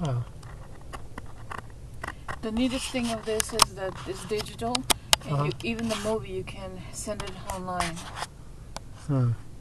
Oh. The neatest thing of this is that it's digital, and even the movie you can send it online. Hmm.